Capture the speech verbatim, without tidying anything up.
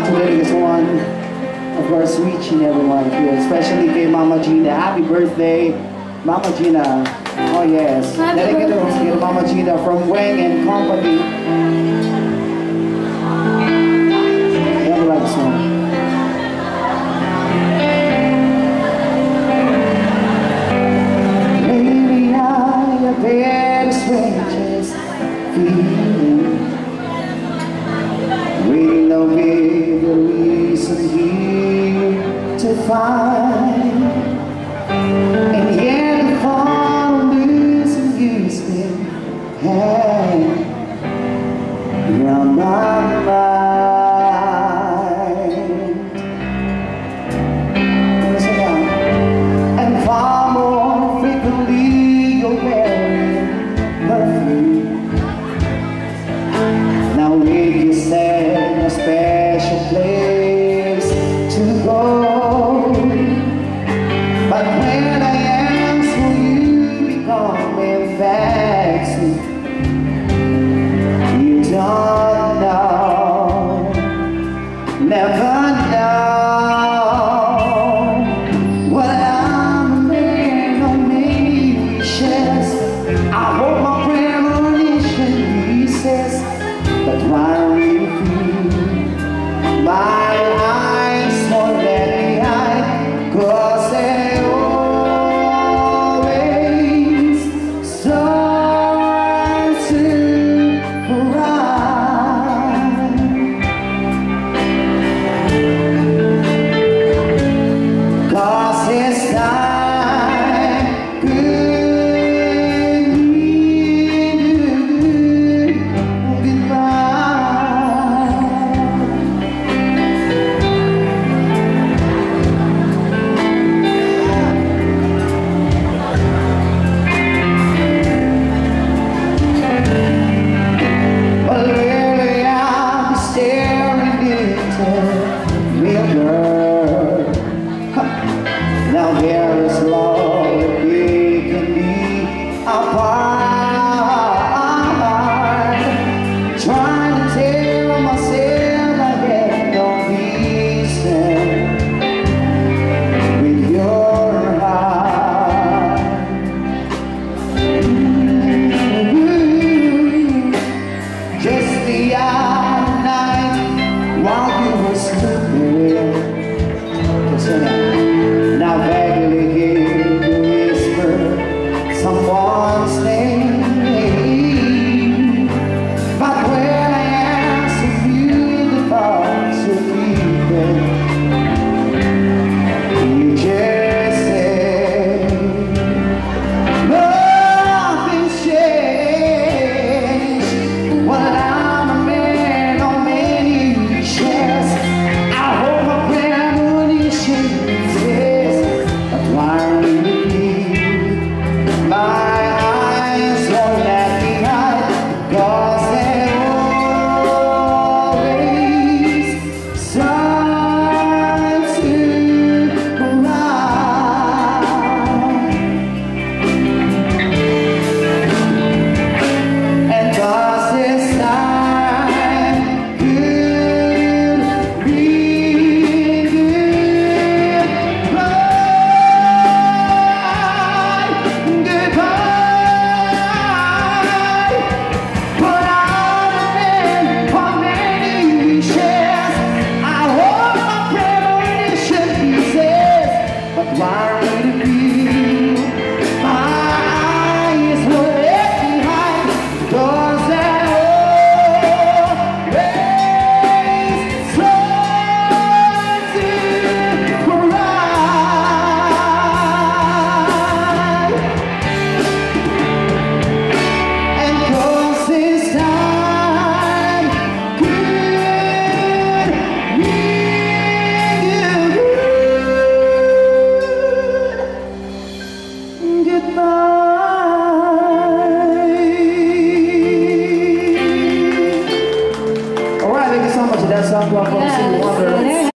to dedicate this one, of course, reaching everyone here, especially kay Mama Gina. Happy birthday, Mama Gina. Oh yes. Happy Dedicate to birthday. Mama Gina from Wang and Company. Yeah, we like this one. Maybe I a bit strangers feeling. We don't give a reason here to find